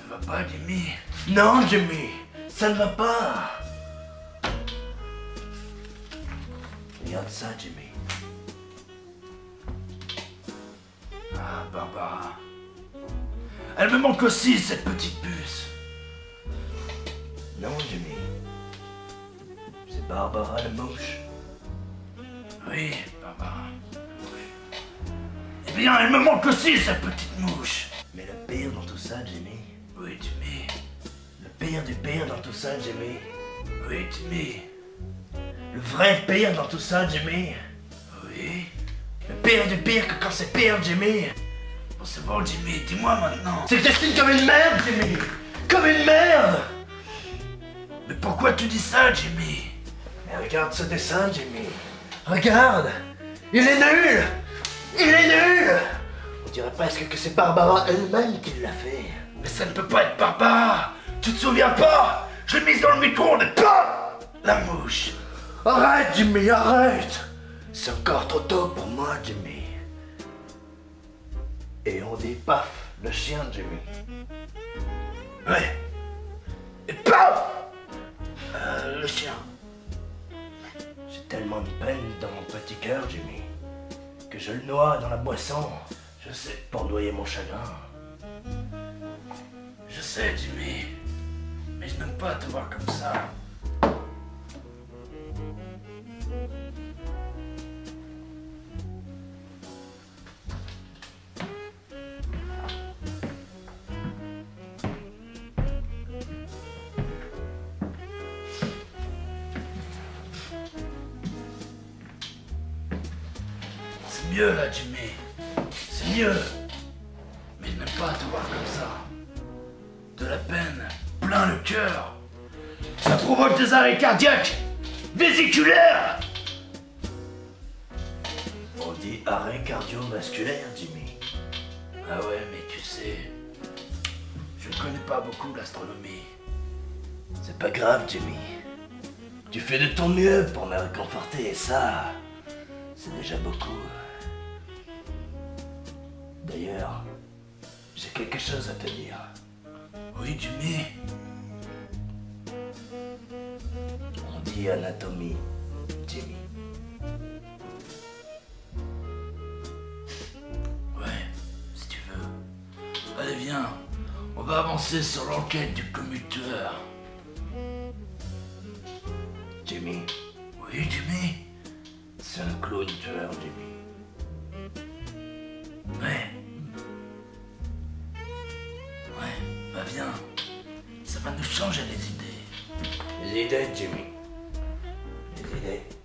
va pas, Jimmy? Non, Jimmy, ça ne va pas. Regarde ça, Jimmy. Ah, Barbara. Elle me manque aussi, cette petite puce. Non, Jimmy. C'est Barbara la mouche. Oui, Barbara. Eh bien, elle me manque aussi, cette petite mouche. Mais le pire dans tout ça, Jimmy. Oui, Jimmy. Le pire du pire dans tout ça, Jimmy. Oui, Jimmy. Le vrai pire dans tout ça, Jimmy. Oui. Le pire du pire que quand c'est pire, Jimmy. Bon, c'est bon, Jimmy, dis-moi maintenant. C'est que j'estime comme une merde, Jimmy. Comme une merde. Mais pourquoi tu dis ça, Jimmy? Mais regarde ce dessin, Jimmy. Regarde. Il est nul. Il est nul. On dirait presque que c'est Barbara elle-même qui l'a fait. Mais ça ne peut pas être Barbara. Tu te souviens pas? Je l'ai mise dans le micro-ondes et paf! La mouche. Arrête, Jimmy, arrête. C'est encore trop tôt pour moi, Jimmy. Et on dit paf, le chien, Jimmy. Ouais. Et paf! Le chien. J'ai tellement de peine dans mon petit cœur, Jimmy, que je le noie dans la boisson. Je sais, pour noyer mon chagrin. Je sais, Jimmy. Mais je n'aime pas te voir comme ça. C'est mieux là, Jimmy. C'est mieux. Mais je n'aime pas te voir comme ça. De la peine, plein le cœur. Ça provoque des arrêts cardiaques, vésiculaires. On dit arrêt cardiovasculaire, Jimmy. Ah ouais, mais tu sais, je ne connais pas beaucoup l'astronomie. C'est pas grave, Jimmy. Tu fais de ton mieux pour me réconforter et ça, c'est déjà beaucoup. D'ailleurs, j'ai quelque chose à te dire. Oui, Jimmy. On dit anatomie, Jimmy. Ouais, si tu veux. Allez, viens. On va avancer sur l'enquête du commuteur. Jimmy. Oui, Jimmy. C'est un clown tueur, Jimmy. Ouais. Ouais, bah viens. Ça va nous changer les idées. Les idées, Jimmy. Les idées.